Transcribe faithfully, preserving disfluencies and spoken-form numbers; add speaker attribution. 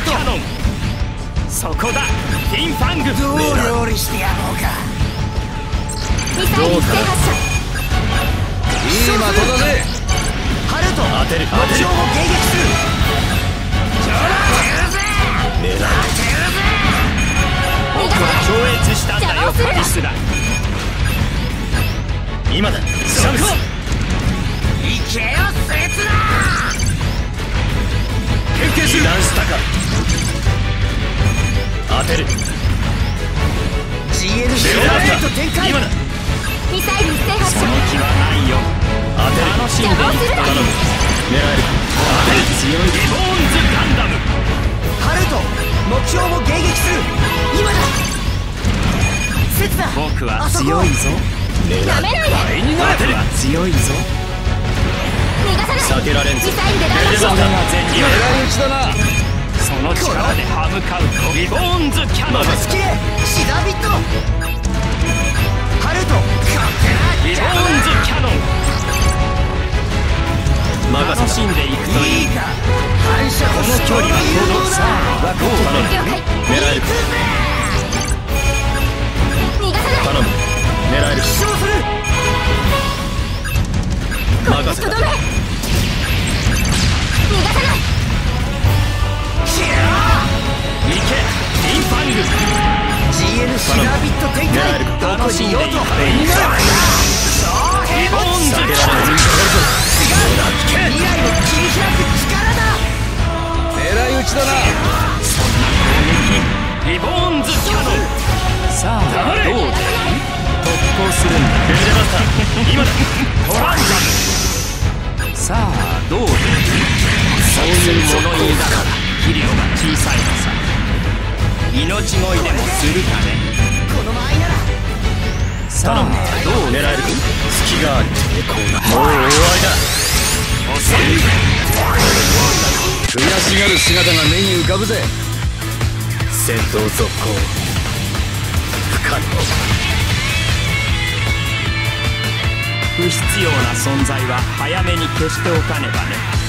Speaker 1: キャノン。そこだフィンファング。
Speaker 2: どう料理してやろうか。
Speaker 3: ミサイル一斉発射。
Speaker 2: いい的だぜ。ハルト
Speaker 1: 当てる当てる。
Speaker 2: 目標を迎撃する。
Speaker 1: 狙う。僕は超越したんだよカリスラ。今だシャムス。
Speaker 2: 行けよセツナ。
Speaker 1: 変形する。油断したか。当てる。
Speaker 2: ジーエル シューラート展開。
Speaker 1: 今だ。
Speaker 3: ミサイル一斉発射。
Speaker 1: その気はないよ。当てる。楽しんでいく。頼む。狙える。当てる。強いリボーンズガンダム。
Speaker 2: ハルト目標を迎撃する。今だセツナ。
Speaker 1: 僕は強いぞ。
Speaker 3: やめないで。
Speaker 1: 当てる。強いぞ。
Speaker 3: 逃がさない。
Speaker 1: 避けられんぞ。
Speaker 3: ミサイルで弾
Speaker 1: それ
Speaker 3: 圧。
Speaker 1: が全力。
Speaker 2: 狙い撃ちだな。
Speaker 1: その力で歯向かうとリボーンズキャノン。
Speaker 2: スキレシダビット。ハルト
Speaker 1: リボーンズキャノン。楽しんでいくといい。
Speaker 2: いいか反射
Speaker 1: この距離は届く。さあどう頼む。
Speaker 3: 了解。
Speaker 1: 狙える。
Speaker 3: 逃がさない。
Speaker 1: 頼む。狙える。
Speaker 2: 飛翔する。
Speaker 1: 任せた。
Speaker 3: とどめ。逃がさない。
Speaker 1: 行けフィンファング。
Speaker 2: ジーエル シダビット展開。どこにいようと
Speaker 1: リボーンズキャノン。
Speaker 2: 未来を切り開く力だ。狙い撃ちだな。
Speaker 1: そんな攻撃リボーンズキャノン。さあどうだ。特攻するんだ。ベルデマスター今だ。トランザム。さあどうだ。そういう物言いだから肥料が小さいのさ。命乞いでもするかね。
Speaker 2: この間合いなら。
Speaker 1: さあどう狙える。隙がある。抵抗だ。もう終わりだ。遅い。
Speaker 2: 悔しがる姿が目に浮かぶぜ。
Speaker 1: 戦闘続行不可能。不必要な存在は早めに消しておかねばね。